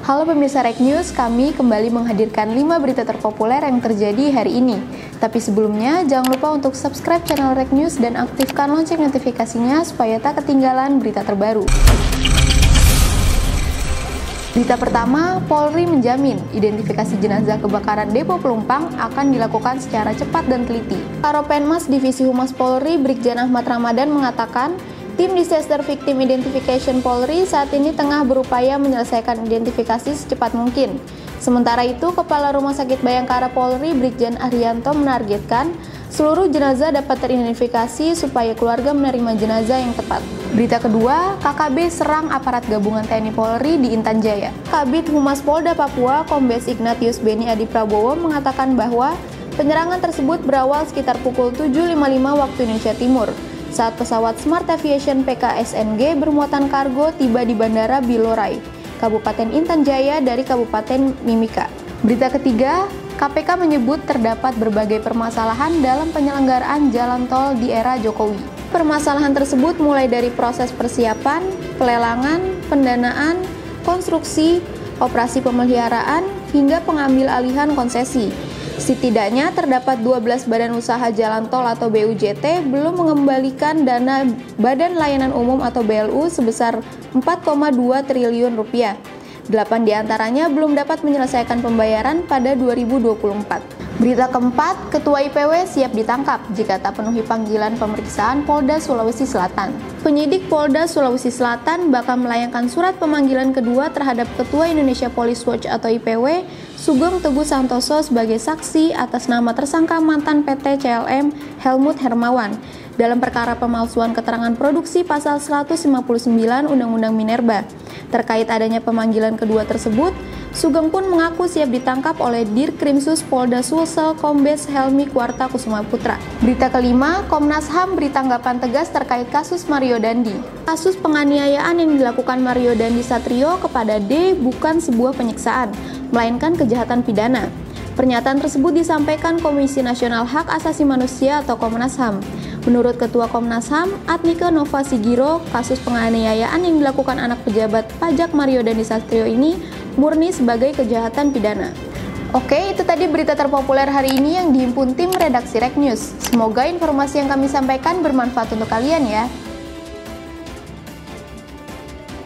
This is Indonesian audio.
Halo pemirsa Rek News, kami kembali menghadirkan 5 berita terpopuler yang terjadi hari ini. Tapi sebelumnya, jangan lupa untuk subscribe channel Rek News dan aktifkan lonceng notifikasinya supaya tak ketinggalan berita terbaru. Berita pertama, Polri menjamin identifikasi jenazah kebakaran Depo Pelumpang akan dilakukan secara cepat dan teliti. Karopenmas Divisi Humas Polri Brigjen Ahmad Ramadan mengatakan, tim Disaster Victim Identification Polri saat ini tengah berupaya menyelesaikan identifikasi secepat mungkin. Sementara itu, Kepala Rumah Sakit Bayangkara Polri Brigjen Arianto menargetkan seluruh jenazah dapat teridentifikasi supaya keluarga menerima jenazah yang tepat. Berita kedua, KKB serang aparat gabungan TNI Polri di Intan Jaya. Kabid Humas Polda Papua, Kombes Ignatius Beni Adi Prabowo mengatakan bahwa penyerangan tersebut berawal sekitar pukul 7.55 waktu Indonesia Timur, saat pesawat Smart Aviation PKSNG bermuatan kargo tiba di Bandara Bilorai, Kabupaten Intan Jaya dari Kabupaten Mimika. Berita ketiga, KPK menyebut terdapat berbagai permasalahan dalam penyelenggaraan jalan tol di era Jokowi. Permasalahan tersebut mulai dari proses persiapan, pelelangan, pendanaan, konstruksi, operasi pemeliharaan, hingga pengambil alihan konsesi. Setidaknya terdapat 12 badan usaha jalan tol atau BUJT belum mengembalikan dana Badan Layanan Umum atau BLU sebesar 4,2 triliun rupiah. 8 diantaranya belum dapat menyelesaikan pembayaran pada 2024. Berita keempat, Ketua IPW siap ditangkap jika tak penuhi panggilan pemeriksaan Polda Sulawesi Selatan. Penyidik Polda Sulawesi Selatan bakal melayangkan surat pemanggilan kedua terhadap Ketua Indonesia Police Watch atau IPW, Sugeng Teguh Santoso sebagai saksi atas nama tersangka mantan PT CLM Helmut Hermawan dalam perkara pemalsuan keterangan produksi pasal 159 Undang-Undang Minerba. Terkait adanya pemanggilan kedua tersebut, Sugeng pun mengaku siap ditangkap oleh Dirkrimsus Polda Sulsel Kombes Helmi Kuarta Kusuma Putra. Berita kelima, Komnas HAM beri tanggapan tegas terkait kasus Mario Dandi. Kasus penganiayaan yang dilakukan Mario Dandi Satrio kepada D bukan sebuah penyiksaan, melainkan kejahatan pidana. Pernyataan tersebut disampaikan Komisi Nasional Hak Asasi Manusia atau Komnas HAM. Menurut Ketua Komnas HAM, Admike Nova Sigiro, kasus penganiayaan yang dilakukan anak pejabat pajak Mario Dandi Satrio ini murni sebagai kejahatan pidana. Oke, itu tadi berita terpopuler hari ini yang dihimpun tim redaksi Rek News. Semoga informasi yang kami sampaikan bermanfaat untuk kalian ya.